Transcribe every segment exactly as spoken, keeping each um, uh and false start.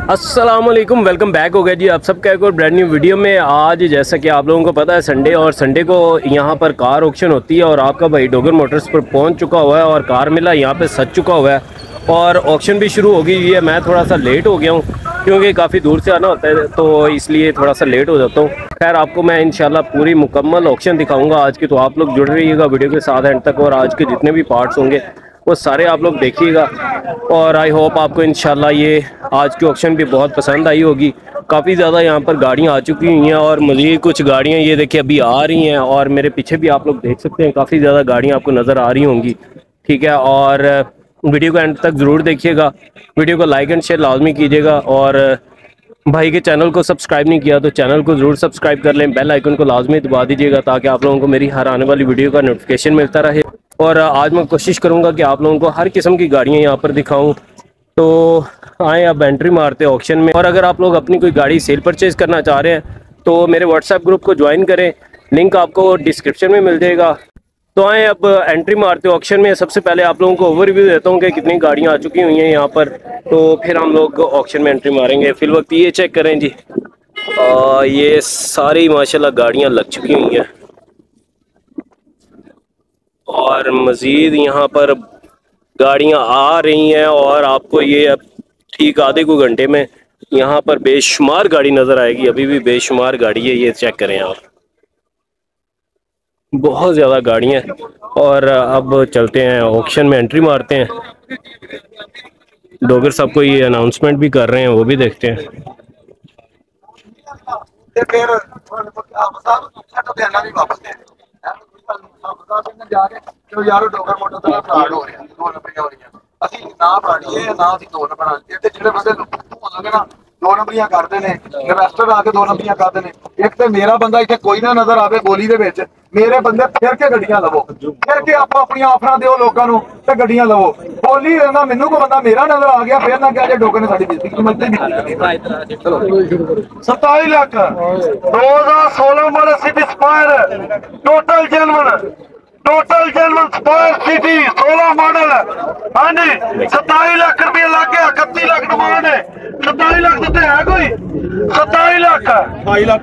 अस्सलामुअलैकुम, welcome back हो गया जी आप सबका एक और ब्रांड न्यू वीडियो में। आज जैसा कि आप लोगों को पता है संडे और संडे को यहाँ पर कार ऑक्शन होती है और आपका भाई डोगर मोटर्स पर पहुँच चुका हुआ है और कार मिला यहाँ पे सज चुका हुआ है और ऑक्शन भी शुरू हो गई है। मैं थोड़ा सा लेट हो गया हूँ क्योंकि काफ़ी दूर से आना होता है तो इसलिए थोड़ा सा लेट हो जाता हूँ। खैर आपको मैं इंशाल्लाह पूरी मुकम्मल ऑक्शन दिखाऊँगा आज की, तो आप लोग जुड़ रहिएगा वीडियो के साथ एंड तक और आज के जितने भी पार्ट्स होंगे वो सारे आप लोग देखिएगा और आई होप आपको इंशाल्लाह ये आज की ऑक्शन भी बहुत पसंद आई होगी। काफ़ी ज़्यादा यहाँ पर गाड़ियाँ आ चुकी हुई हैं और मज़ीद कुछ गाड़ियाँ ये देखिए अभी आ रही हैं और मेरे पीछे भी आप लोग देख सकते हैं काफ़ी ज़्यादा गाड़ियाँ आपको नज़र आ रही होंगी। ठीक है, और वीडियो को एंड तक ज़रूर देखिएगा, वीडियो को लाइक एंड शेयर लाजमी कीजिएगा और भाई के चैनल को सब्सक्राइब नहीं किया तो चैनल को ज़रूर सब्सक्राइब कर लें, बेल आइकन को लाजमी दबा दीजिएगा ताकि आप लोगों को मेरी हर आने वाली वीडियो का नोटिफिकेशन मिलता रहे। और आज मैं कोशिश करूंगा कि आप लोगों को हर किस्म की गाड़ियां यहां पर दिखाऊं, तो आए अब एंट्री मारते हैं ऑक्शन में। और अगर आप लोग अपनी कोई गाड़ी सेल परचेज़ करना चाह रहे हैं तो मेरे व्हाट्सएप ग्रुप को ज्वाइन करें, लिंक आपको डिस्क्रिप्शन में मिल जाएगा। तो आए अब एंट्री मारते हैं ऑक्शन में। सबसे पहले आप लोगों को ओवरव्यू देता हूँ कि कितनी गाड़ियाँ आ चुकी हुई हैं यहाँ पर, तो फिर हम लोग ऑक्शन में एंट्री मारेंगे। फिल वक्त ये चेक करें जी, आ, ये सारी माशाल्लाह गाड़ियाँ लग चुकी हुई हैं और मज़ीद यहाँ पर गाड़ियाँ आ रही हैं और आपको ये अब ठीक आधे को घंटे में यहाँ पर बेशुमार गाड़ी नज़र आएगी। अभी भी बेशुमार गाड़ी है, ये चेक करें आप, बहुत ज़्यादा गाड़ियाँ। और अब चलते हैं ऑक्शन में एंट्री मारते हैं। डोगर साहब को ये अनाउंसमेंट भी कर रहे हैं, वो भी देखते हैं। यारो डोगर मोटर ਦਾ ਫਰਾਡ ਹੋ ਰਿਹਾ, ਦੋ ਨੰਬਰੀਆਂ ਹੋ ਰਹੀਆਂ। ਅਸੀਂ ਨਾ ਫਰਾੜੀਏ ਨਾ ਅਸੀਂ ਦੋ ਨੰਬਰ ਆਉਂਦੇ ਤੇ ਜਿਹੜੇ ਬੰਦੇ ਹੋਣਗੇ ਨਾ ਦੋ ਨੰਬਰੀਆਂ ਕਰਦੇ ਨੇ, ਇਨਵੈਸਟਰ ਆ ਕੇ ਦੋ ਨੰਬਰੀਆਂ ਕਰਦੇ ਨੇ। ਇੱਕ ਤੇ ਮੇਰਾ ਬੰਦਾ ਇੱਥੇ ਕੋਈ ਨਾ ਨਜ਼ਰ ਆਵੇ ਗੋਲੀ ਦੇ ਵਿੱਚ, ਮੇਰੇ ਬੰਦੇ ਫਿਰ ਕੇ ਗੱਡੀਆਂ ਲਵੋ, ਫਿਰ ਕੇ ਆਪੋ ਆਪਣੀਆਂ ਆਫਰਾਂ ਦਿਓ ਲੋਕਾਂ ਨੂੰ ਤੇ ਗੱਡੀਆਂ ਲਵੋ। ਗੋਲੀ ਨਾ ਮੈਨੂੰ ਕੋਈ ਬੰਦਾ ਮੇਰਾ ਨਜ਼ਰ ਆ ਗਿਆ ਫਿਰ ਨਾ ਕਹੇ ਜੇ ਡੋਗਰ ਨੇ ਸਾਡੀ ਬੇਇੱਜ਼ਤੀ ਕੀਤੀ। ਮੱਤੇ ਨਹੀਂ सताई लाख दो हजार सोलह model city Aspire total genuine total genuine Aspire city सोलह मॉडल। हाँ जी, सताई लाख रुपये लग गया, इकती लाख डिमांड है। सताई लाख तो है कोई सताई लाख अठाई लाख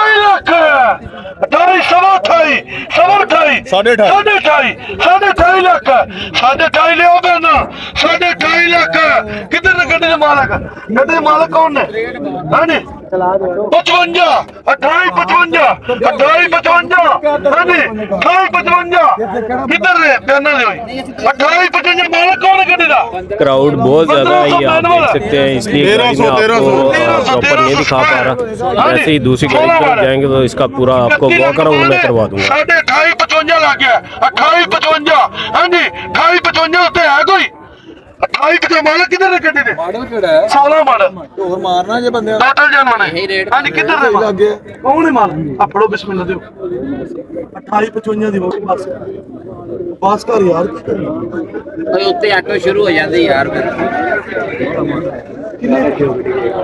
अठाई सवा अठाई सवा अठाई साढ़े साढ़े अठाई साढ़े अठाई लाख साढ़े अठाई लियो देना साढ़े अठाई लाख। किधर ने गड्डी मालक गड्डी मालक कौन है? हाँ जी, पचवंजा अठाई पचवंजा अठाई पचवंजा हाँ जी अठाई पचवंजा किधर है पहना दे अठाई पचवंजा मालक कौन है गड्डी का? क्राउड बहुत ज्यादा है, आप देख सकते हैं, इसलिए गाड़ी में आपको प्रॉपर नहीं दिखा पा रहा। जैसे ही दूसरी गाड़ी की तरफ जाएंगे तो इसका पूरा आपको वॉक अराउंड में करवा दूंगा। साढ़े अठाई पचवंजा लग गया, अठाई पचवंजा हाँ जी अठाई पचवंजा उत्ते है कोई अठाई पचवंजा मालक किधर है गड्डी दे? मॉडल केड़ा है? सोलह मॉडल और मारना जे बंदे टोटल जनवन है। हां जी किधर है लगे कौन है मालक? अपड़ो बिस्मिल्लाह दियो अठाई पचवंजा दी बस बस कर यार ओए उत्ते ऑटो शुरू हो जांदी यार फिर किन्ने रखे हो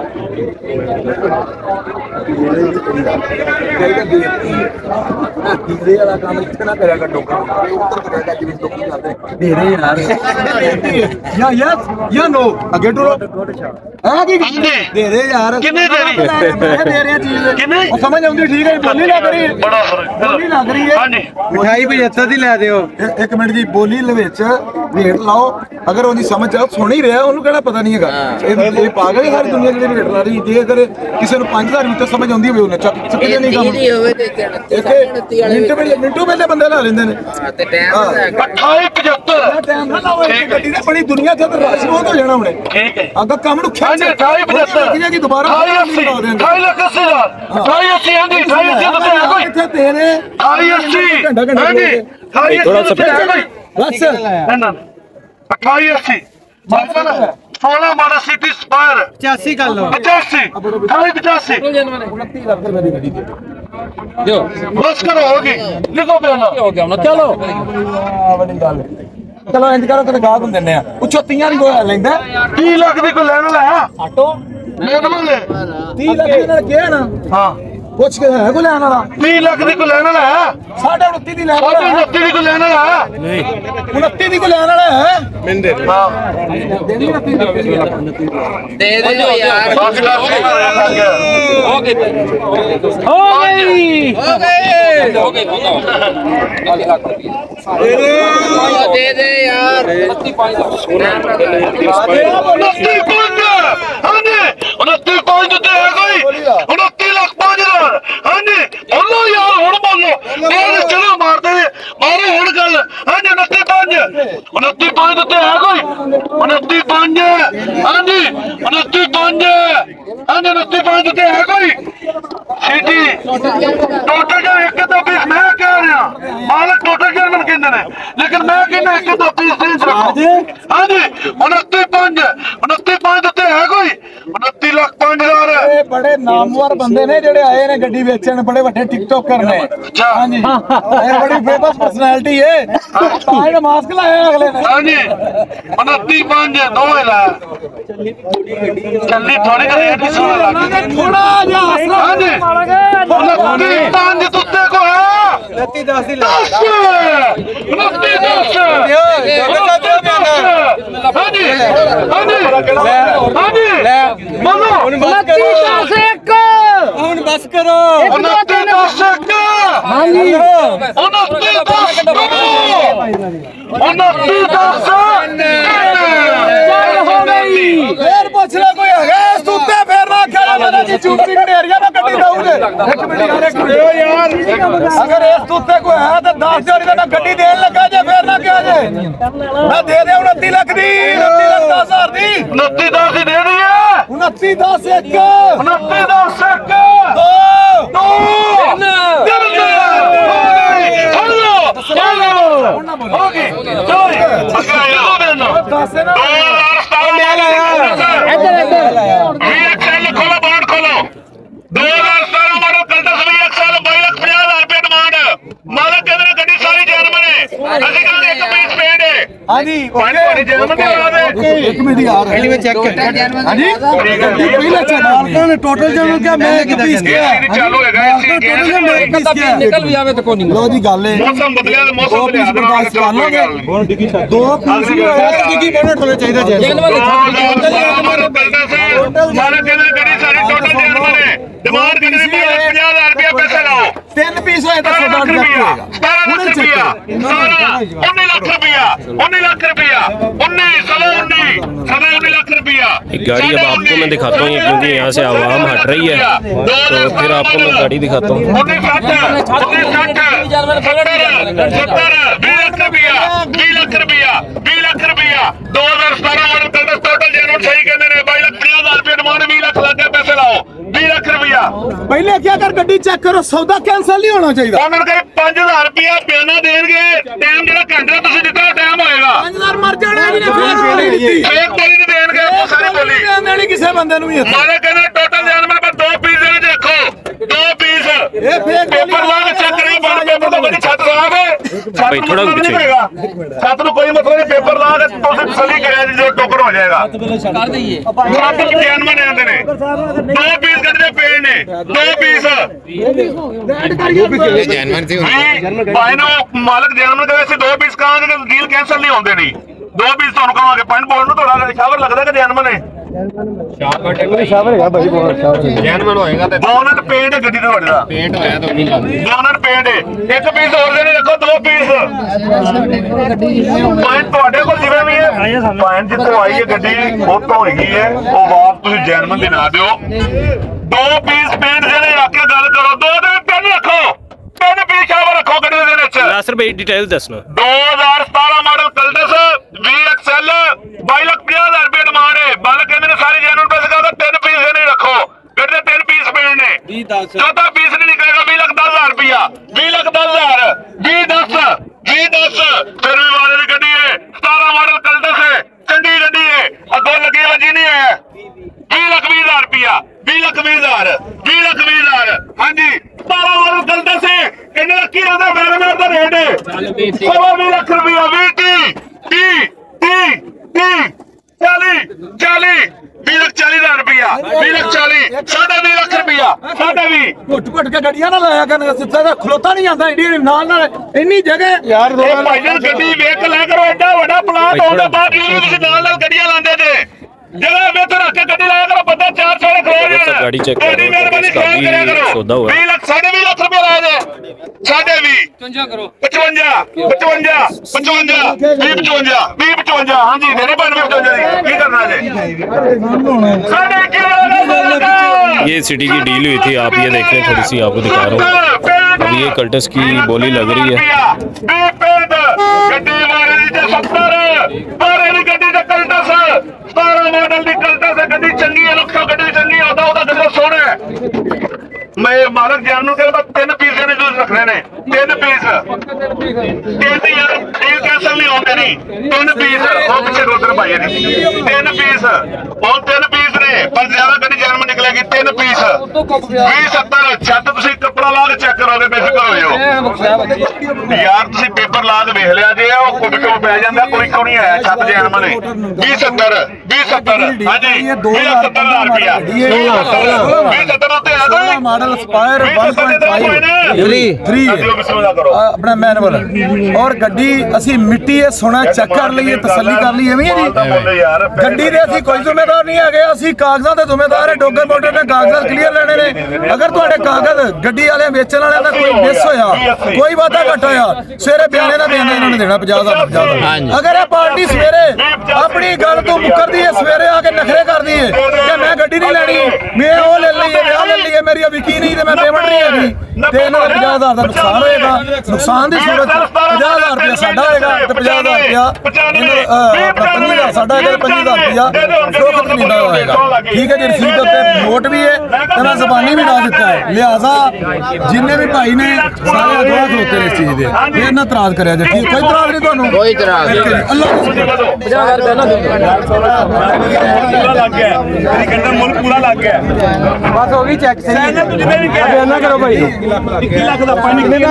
धीरे वाला काम इतना करेगा कर डोका ऊपर करेगा कि डोकी करते धीरे यार या यस या नो आगे टू हां की दे दे यार कितने दे रही मैं दे रहा चीज कितने समझ आउंदी ठीक है बोली ना करी बड़ा फर्क बोली ना करी है। हां जी मिठाई पचहत्तर दी ले दियो एक मिनट दी बोली ले विच रेट लाओ, अगर ओदी समझ आ सुन ही रहा ओनु कहना पता नहीं हैगा ये पागल है सारी दुनिया ਜਿਹੜੀ रेट ला रही है। अगर किसी ਨੂੰ पांच हज़ार ਵਿੱਚ समझ ਆਉਂਦੀ ਹੋਵੇ ਉਹਨੇ ਚੱਕ ਚੱਕਦੇ ਨਹੀਂ ਕੰਮ ਮਿੰਟੋ ਮਿੰਟੋ ਪਹਿਲੇ ਬੰਦੇ ਲਾ ਲੈਂਦੇ ਨੇ ਤੇ ਟਾਈਮ ਅਠਾਈ ਪਚਹੱਤਰ ਟਾਈਮ ਨਾ ਲਾਓ ਗੱਡੀ ਨੇ ਬੜੀ ਦੁਨੀਆ ਤੇ ਰਸ਼ ਬਹੁਤ ਹੋ ਜਾਣਾ ਹੁਣੇ। ਠੀਕ ਹੈ ਅੱਗਾ ਕੰਮ ਨੂੰ ਖਿੱਚ ਅਠਾਈ ਪਚਹੱਤਰ ਕਿ ਦੁਬਾਰਾ ਅਠਾਈ ਅੱਸੀ ਅਠਾਈ ਲੱਖ ਅੱਸੀ ਹਜ਼ਾਰ ਅਠਾਈ ਅੱਸੀ ਹਾਂਜੀ ਅਠਾਈ ਅੱਸੀ ਤੇ ਕੋਈ ਕਿੱਥੇ ਤੇਰੇ ਅਠਾਈ ਅੱਸੀ ਹਾਂਜੀ ਅਠਾਈ ਥੋੜਾ ਸਾ ਬਸ ਨਾ अठाई अस्सी सोलह मॉडल सिटी स्पायर पचासी कर लो पचासी अठाई पचासी बस करो होगी लिखो पहला हो गया ना चलो बड़ी गल चलो इंज करो तेरे गाहक हुंदे ने पुछो तीस दी कोई लेंदा तीस लाख दी कोई लेना लै ऑटो लेना ले तीस लाख दी नाल किया ना हां ਪੁੱਛ ਕੇ ਹੈ ਕੋ ਲੈਣ ਵਾਲਾ तीस लाख दी को लैन वाला है ਸਾਢੇ उनतीस ਦੀ ਲੈਣ साढ़े ਵਾਲਾ उनतीस दी को लैन वाला है उनतीस ਦੀ ਕੋ ਲੈਣ ਵਾਲਾ ਹੈ हाँ दे दे जो यार दस लाख से लग गया हो गई हो गई हो गई दे दे यार उनतीस पाँच हाँ जी उनतीस पाँच देते हैं कोई उनतीस लाख पाँच हजार हाँ जी बोलो यार हुण बोलो बोल चलो मारते मारो हुण गल हाँ जी उनतीस पाँच उनतीस पाँच देते हैं कोई उनतीस पाँच हाँ जी उनतीस पाँच हाँ जी उनतीस पाँच देते हैं कोई सीटी टोटल जो एक तो पीस मैं कह रहा मालक टोटल जर्मन कहते हैं लेकिन मैं कहना एक तो पीस नहीं रखो हाँ जी उनतीस पाँच उनतीस पाँच देते हैं कोई उनतीस लाख पाँच हजार ਇਹ ਬੜੇ ਨਾਮਵਰ ਬੰਦੇ ਨੇ ਜਿਹੜੇ ਆਏ ਨੇ ਗੱਡੀ ਵੇਚਣ ਬੜੇ ਵੱਡੇ ਟਿਕਟੋਕਰ ਨੇ ਹਾਂਜੀ ਇਹ ਬੜੀ ਫੇਮਸ ਪਰਸਨੈਲਿਟੀ ਹੈ ਤਾਂ ਇਹ ਮਾਸਕ ਲਾਇਆ ਅਗਲੇ ਨੇ हाँ जी उनतीस पाँच दो ला चलनी थोड़ी ना रेट सोना लग ਥੋੜਾ ਜਿਹਾ ਹੱਸਣਾ हाँ जी उनतीस पाँच तुत्ते को है उनतीस दस ਦੀ दस उनतीस दस हाँ जी हाँ जी हाँ जी बोलो उनतीस दस एक ਹੁਣ ਬਸ ਕਰੋ उनतीस दस हाँ जी उनतीस दस उनतीस दस हो गई ਫੇਰ ਪੁੱਛ ਲੈ ਕੋਈ ਹੈਗਾ ਇਸ ਉੱਤੇ ਫੇਰ ਨਾ ਖੜਾ ਮੇਰਾ ਜੀ ਚੂਪੀ ਢੇਰੀਆ ਮੈਂ ਗੱਡੀ ਦਊਂਗੇ ਇੱਕ ਮਿੰਟ ਯਾਰ ਇੱਕ ਮਿੰਟ ਯਾਰ ਅਗਰ ਇਸ ਉੱਤੇ ਕੋਈ ਹੈ ਤਾਂ ਦਸ ਜੋੜੀ ਦਾ ਮੈਂ ਗੱਡੀ ਦੇਣ ਲੱਗਾ ਜੇ ਫੇਰ ਨਾ ਕਿਹਾ ਜੇ ਮੈਂ ਦੇ ਦੇ ਉਨੱਤੀ ਲੱਖ ਦੀ ਉਨੱਤੀ ਲੱਖ ਦਸ ਹਜ਼ਾਰ ਦੀ उनतीस दस ही दे दी है उनतीस दस एक उनतीस दस एक दो दो तीन हेलो हेलो हो गई चलो अगर ये दो देना दस है ना दो हजार इधर इधर वीएक्सएल खोलो बोर्ड खोलो दो हजार सतारह मॉडल कल्टस वीएक्सएल बाईस लाख पचास हजार रुपए डिमांड मालक के अंदर गड्डी सारी जर्मन है असि कहते एक पीस पेड है हाँ जी पॉइंट वाली जर्मन के बाद एक मिनट यार पहले में चेक कर हाँ जी पहले चेक मालकों ने टोटल जर्मन क्या मैं एक पीस किया ये चालू है गाइस टोटल जर्मन एक पीस किया निकल भी आवे तो कोई नहीं लो जी गल है मौसम बदलिया तो मौसम दो पीस बर्दाश्त कर लोगे दो पीस डिग्गी बोनट होना चाहिए जेल वाले डिमांड करने पचास हजार रुपया पैसे लाओ तीन पीस होए तो सौदा रुपया जाएगा सतारह लाख रुपया उन्नीस लाख रुपया उन्नीस लाख रुपया उन्नीस सवा उन्नीस सवा उन्नीस लाख रुपया एक गाड़ी अब आपको मैं दिखाता हूँ क्योंकि यहाँ से आवाम हट रही है तो फिर आपको मैं गाड़ी दिखाता हूँ उन्नीस साठ उन्नीस साठ सत्तर सत्तर बीस लाख रुपया बीस लाख रुपया बीस लाख रुपया दो हजार सतारह मॉडल कल्टस टोटल जेनवन सही कहते हैं बाईस लाख पचास हजार रुपया डिमांड बीस लाख लग गया पैसे लाओ बीस लाख रुपया पहले क्या कर गड्डी चेक करो सौदा कैंसिल नहीं होना चाहिए ਉਹਨਾਂ ਨੂੰ ਕਹੇ पाँच हज़ार रुपया ਬਿਆਨਾ ਦੇਣਗੇ ਟਾਈਮ ਜਿਹੜਾ ਘੰਟਾ ਤੁਸੀਂ ਦਿੱਤਾ ਉਹ ਟਾਈਮ ਹੋਏਗਾ पाँच हज़ार मर जाने जी ने फेक बोली दी ਫੇਕ ਬੋਲੀ ਨਹੀਂ ਦੇਣਗੇ ਉਹ ਸਾਰੀ ਬੋਲੀ देनी किसी बंदे ਨੂੰ ਵੀ ਇੱਥੇ ਮਾਰੇ ਕਹਿੰਦੇ ਟੋਟਲ ਜਾਨਵਰ ਪਰ ਦੋ ਪੀਸ ਦੇ ਵਿੱਚ ਰੱਖੋ ਦੋ ਪੀਸ ਇਹ ਫੇਕ ਪੇਪਰ ਲਾ ਕੇ ਚੈੱਕ ਕਰੀ ਬਾਹਰ ਪੇਪਰ ਤੋਂ ਕੋਈ ਛੱਤ ਲਾ ਕੇ ਭਾਈ ਥੋੜਾ ਪਿੱਛੇ ਛੱਤ ਨੂੰ ਕੋਈ ਮਤਲਬ ਨਹੀਂ ਪੇਪਰ ਲਾ ਕੇ ਤੁਸੀਂ ਤਸੱਲੀ ਕਰਿਆ ਜੀ ਜੋ ਟੋਕਰ ਹੋ ਜਾਏਗਾ कर दइए ਸੱਤ ਜਾਨਵਰ ਨੇ ਆਉਂਦੇ ਨੇ ਦੋ ਪੀਸ ਕੱਢਦੇ ਪਏ ਨੇ ਦੋ ਪੀਸ जानवर थे ਭਾਈ ਨੂੰ ਮਾਲਕ ਜਾਨਵਰ ਕਹੇ ਸੀ ਦੋ ਪੀਸ ਕਹਾਂਗੇ ਕਿ ਡੀਲ ਕੈਂਸਲ ਨਹੀਂ ਹੁੰਦੇ ਨਹੀਂ ਦੋ ਪੀਸ ਤੁਹਾਨੂੰ ਕਹਾਂਗੇ ਪੁਆਇੰਟ ਬੋਲ ਨੂੰ ਥੋੜਾ ਸ਼ਾਵਰ ਲੱਗਦਾ ਕਿ ਜਾਨਵਰ ਨੇ जानवर होएगा तो ਬੋਨਟ ਪੇਂਟ ਗੱਡੀ ਦਾ ਵੱਡਾ पेंट होया तो नहीं लगती ਬੋਨਟ ਪੇਂਟ ਇੱਕ ਪੀਸ ਹੋਰ ਦੇ ਨੇ ਰੱਖੋ ਦੋ ਪੀਸ ਪੁਆਇੰਟ ਤੁਹਾਡੇ ਕੋਲ ਜਿਵੇਂ ਵੀ ਹੈ ਪੁਆਇੰਟ ਜਿੱਥੋਂ ਆਈ ਹੈ ਗੱਡੀ ਉੱਥੋਂ ਹੈਗੀ ਹੈ ਉਹ ਵਾਪ ਤੁਸੀਂ ਜੈਨਮਨ ਦੇ ਨਾ ਦਿਓ ਦੋ ਪੀਸ ਪੇਂਟ ਜਿਹੜੇ ਰੱਖ ਕੇ ਗੱਲ ਕਰੋ ਦੋ ਦੇ ਪੈਨ ਰੱਖੋ ਪੈਨ ਪੀਸ ਸ਼ਾਵਰ ਰੱਖੋ ਗੱਡੀ ਦੇ ਵਿੱਚ नासिर भाई डिटेल दसना दो हजार सतारह model Cultus V X L बाईस लाख पचास हजार रुपये डिमांड है बालक कहते ने सारी जैनवन पैसे का तीन पीस नहीं रखो कहते तीन पीस पेड़ ने चौथा पीस नहीं निकलेगा बीस लाख दस हजार रुपया बीस लाख दस हजार बीस दस बीस दस फिर भी वाले की गड्डी है सतारह मॉडल कल्टस है चंगी गड्डी है अगो लगी वजी नहीं है बीस लाख बीस हजार रुपया बीस लाख बीस हजार बीस लाख बीस हजार हाँ जी सतारह मॉडल कल्टस है किन्ने रखी रहता वेगनर का रेट है सवा बीस लाख रुपया बीस टी टी टी टी चाली चाली बीस लाख चालीस हजार रुपया बीस लाख चालीस साढ़े बीस लाख रुपया साढ़े भी ਘੁੱਟ ਘੁੱਟ ਕੇ ਗੱਡੀਆਂ ਨਾ ਲਾਇਆ ਕਰਨ ਸਿੱਧਾ ਤਾਂ ਖਲੋਤਾ ਨਹੀਂ ਜਾਂਦਾ ਇੰਡੀਆ ਨਾਲ ਨਾਲ ਇੰਨੀ ਜਗ੍ਹਾ ਯਾਰ ਇਹ ਭਾਈ ਜੀ ਗੱਡੀ ਵੇਖ ਲੈ ਕਰੋ, ਐਡਾ ਵੱਡਾ ਪਲਾਟ ਹੋਣ ਦੇ ਬਾਅਦ ਵੀ ਤੁਸੀਂ ਨਾਲ ਨਾਲ ਗੱਡੀਆਂ ਲਾਉਂਦੇ ਜੇ। ਜਿਹੜਾ ਵੇਚ ਰੱਖ ਕੇ ਗੱਡੀ ਲਾਇਆ ਕਰੋ, ਬੰਦਾ ਚਾਰ ਸੌ ਖੜੋ ਜਾਣ। गाड़ी चेक ਐਡੀ ਮਿਹਰਬਾਨੀ ਖਿਆਲ ਕਰਿਆ ਕਰੋ। ਵੀਹ ਲੱਖ ਸਾਢੇ ਵੀਹ ਲੱਖ ਰੁਪਏ ਲਾਏ ਜੇ, ਸਾਢੇ ਵੀਹ ਪਚਵੰਜਾ ਕਰੋ, ਪਚਵੰਜਾ ਪਚਵੰਜਾ ਪਚਵੰਜਾ ਵੀਹ ਪਚਵੰਜਾ ਵੀਹ ਪਚਵੰਜਾ ਹਾਂਜੀ ਮੇਰੇ ਬਣ ਪਚਵੰਜਾ ਦੀ ਕੀ ਕਰਨਾ ਜੇ ਸਾਢੇ ਕੀ ये सिटी की डील हुई थी, आप ये देख रहे हैं, थोड़ी सी आपको दिखा रहा हूँ। अब ये कल्टस की बोली लग रही है। ਗੱਡੀ ਵਾਲੇ ਦੀ सत्तर ਬਾਰੇ ਦੀ ਗੱਡੀ ਦਾ ਕਲਟਸ ਸਤਾਰਾਂ ਮਾਡਲ ਦੀ ਕਲਟਸ ਗੱਡੀ ਚੰਗੀ ਹੈ, ਲੱਖਾਂ ਗੱਡੀ ਚੰਗੀ ਹੈ, ਉਹਦਾ ਉਹਦਾ ਗੱਡੀ ਸੋਹਣਾ ਹੈ। ਮੈਂ ਮਾਲਕ ਜਾਨ ਨੂੰ ਕਹਿੰਦਾ ਤਿੰਨ ਪੀਸ ਨੇ ਜੂਸ ਰੱਖਣੇ ਨੇ, ਤਿੰਨ ਪੀਸ ਤਿੰਨ ਯਾਰ ਡੀਲ ਕੈਂਸਲ ਨਹੀਂ ਹੁੰਦੇ ਨਹੀਂ, ਤਿੰਨ ਪੀਸ ਉਹ ਪਿੱਛੇ ਰੋਦਰ ਭਾਈ ਨੇ ਤਿੰਨ ਪੀਸ ਉਹ ਤਿੰਨ ਪੀਸ ਨੇ, ਪਰ ਜ਼ਿਆਦਾ ਗੱਡੀ ਜਾਨ में ਨਿਕਲੇਗੀ ਤਿੰਨ ਪੀਸ ਵੀਹ ਸੱਤਰ ਛੱਤ ਤੁਸੀਂ ਕੱਪੜਾ ਲਾ ਕੇ ਚੈੱਕ ਕਰੋਗੇ ਬੇਸ਼ੱਕ ਹੋਇਓ ਯਾਰ ਤੁਸੀਂ ਪੇਪਰ ਲਾ ਕੇ ਵੇਖ ਲਿਆ ਜੇ ਉਹ ਕੁੱਟ ਕੇ ਪੈ ਜਾਂਦਾ ਕੋਈ ਕਿਉਂ ਨਹੀਂ ਆਇਆ ਛੱਤ ਜਾਨ ਮਨੇ ਵੀਹ ਸੱਤਰ ਵੀਹ ਸੱਤਰ ਹਾਂਜੀ ਵੀਹ ਸੱਤਰ ਹਜ਼ਾਰ ਰੁਪਇਆ ਵੀਹ ਸੱਤਰ ਉੱਤੇ ਆ ਗਏ ਮਾਡਲ ਸਪਾਇਰ ਇੱਕ ਪੁਆਇੰਟ ਪੰਜ ਆਪਣਾ ਮੈਨੂਅਲ ਔਰ ਗੱਡੀ ਅਸੀਂ ਮਿੱਟੀ ਇਹ ਸੋਨਾ ਚੈੱਕ ਕਰ ਲਈਏ ਤਸੱਲੀ ਕਰ ਲਈ ਐਵੇਂ ਜੀ ਗੱਡੀ ਦੇ ਅਸੀਂ ਕੋਈ ਜ਼ਿੰਮੇਦਾਰ ਨਹੀਂ ਹੈਗੇ, ਅਸੀਂ ਕਾਗਜ਼ਾਂ ਦੇ ਜ਼ਿੰਮੇਦਾਰ ਹੈ। ਡੋਗਰ ਮੋਟਰ ਨੇ ਕਾਗਜ਼ਾਤ ਕਲੀਅਰ ਲੈਣੇ ਨੇ। ਅਗਰ ਤੁਹਾਡੇ ਕਾਗਜ਼ ਗੱਡੀ ਵਾਲੇ ਵੇਚਣ ਵਾਲਿਆਂ ਦਾ ਕੋਈ ਮਿਸ ਹੋਇਆ, ਕੋਈ ਵਾਧਾ ਘਟ ਹੋਇਆ, ਸਵੇਰੇ ਬਿਆਨੇ ਦਾ ਬਿਆਨਾ ਇਹਨਾਂ ਨੇ ਦੇਣਾ ਪੰਜਾਹ ਹਜ਼ਾਰ ਪੰਜਾਹ। ਅਗਰ ਇਹ ਪਾਰਟੀ ਸਵੇਰੇ ਆਪਣੀ ਗੱਲ ਤੋਂ ਮੁੱਕਰਦੀ ਹੈ, ਸਵੇਰੇ ਆ ਕੇ ਨਖਰੇ ਕਰਦੀ ਹੈ ਕਿ ਮੈਂ ਗੱਡੀ ਨਹੀਂ ਲੈਣੀ, ਮੈਂ ਉਹ ਲੈ ਲਈਏ ਵਿਆਹ ਲੈ ਲਈਏ, ਮੇਰੀ ਵਿਕੀ ਨਹੀਂ ਤੇ ਮੈਂ ਪੇਮੈਂਟ ਨਹੀਂ ਹੈਗੀ, ਤੇ ਇਹਨਾਂ ਦਾ ਪੰਜਾਹ ਹਜ਼ਾਰ ਦਾ ਨੁਕਸਾਨ ਹੋਏਗਾ। ਨੁਕਸਾਨ ਦੀ ਸੂਰਤ ਪੰਜਾਹ ਹਜ਼ਾਰ ਰੁਪਇਆ ਸਾਡਾ ਹੋਏਗਾ ਤੇ ਪੰਜਾਹ ਹਜ਼ਾਰ ਰੁਪਇਆ ਪੰਜੀ ਹਜ਼ਾਰ ਸਾਡਾ ਹੋਏਗਾ ਤੇ ਪੰਜੀ ਹਜ਼ਾਰ ਰੁਪਇਆ ਫਰੋਖਤ ਕਮੀਨਾ ਹੋਏਗਾ। ਠੀਕ ਹੈ ਜੀ, ਰਸੀਦ ਉੱਤੇ ਨੋਟ ਵੀ ਹੈ ਤੇ ਮੈਂ ਜ਼ਬਾਨੀ ਵੀ ਲਾ ਦਿੱਤਾ ਹੈ। ਲਿਹਾਜ਼ਾ ਜਿੰਨੇ ਵੀ ਭਾਈ ਨੇ ਸਾਰੇ ਅਗਵਾ ਖਲੋਤੇ ਨੇ ਇਸ ਚੀਜ਼ ਦੇ, ਇਹ ਨਾ ਇਤਰਾਜ਼ ਕਰਿਆ ਜੇ। ਠੀਕ, ਕੋਈ ਇਤਰਾਜ਼ ਨਹੀਂ ਤੁਹਾਨੂੰ, ਕੋਈ ਇਤਰਾਜ਼ ਨਹੀਂ। ਅੱਲਾਹ ਪੰਜਾਹ ਹਜ਼ਾਰ ਰੁਪਇਆ ਨਾ ਲੱਗ ਗਿਆ ਮੇਰੀ ਕਹਿੰਦਾ ਮੁੱਲ ਪੂਰਾ ਲੱਗ ਗਿਆ ਬਸ ਹੋ ਗਈ ਚੈੱਕ ਸਹੀ ਨਾ ਕਰੋ ਭਾਈ। ਇੱਕੀ ਲੱਖ ਦਾ ਪਾਣੀ ਕਿੰਨੇ